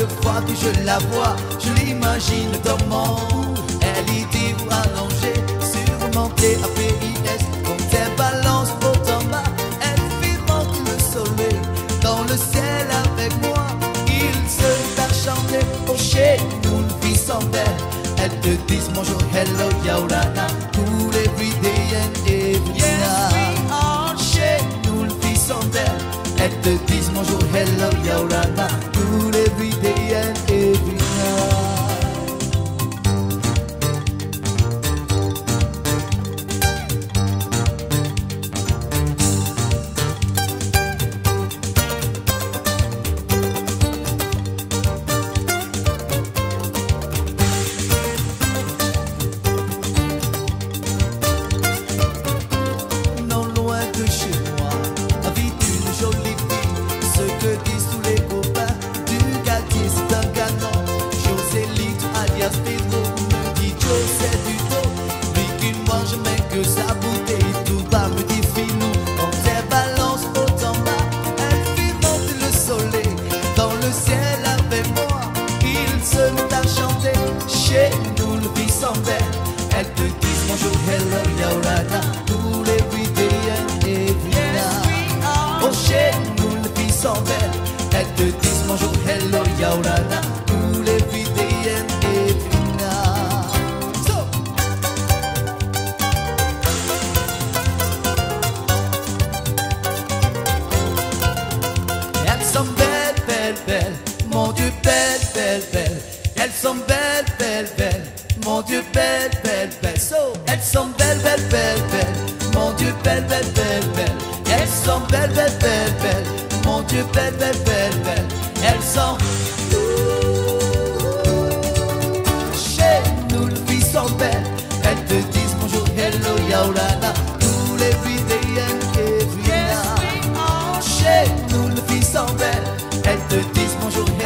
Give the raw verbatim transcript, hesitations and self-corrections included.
fois que je la vois, je l'imagine dormant. Elle y dit ou allongée, surmontée à P I S. Quand elle balance haut en bas, elle filmente le soleil. Dans le ciel avec moi, il se met à chanter. Oh, chez nous, une fille sans belle. Elles te disent bonjour, hello, yaurana, tous les everyday and every night. Chez nous, une fille sans belle. Elles te disent bonjour, hello, yaurana, tous les everyday and every night. Chez nous, le fils sans belle. Elles te disent bonjour, hello, yaurana, tous les everyday and every night. Oh, chez nous, le fils sans belle. Elles te disent bonjour, hello, yaurana, tous les everyday and every night. So. Elles sont belles, belles, belles, mon Dieu, belles, belles, belles. Elles sont belles, belles, belles, mon Dieu, belles, belles, belles. So, elles sont belles, belles, belles, belles, mon Dieu, belles, belles, belles, belles. Elles sont belles, belles, belles, belles, mon Dieu, belles, belles, belles, belles. Elles sont chez nous, les filles sont belles. Elles te disent bonjour, hello, yaurana, tous les everyday and every night. Chez nous, les filles sont belles. Elles te disent bonjour,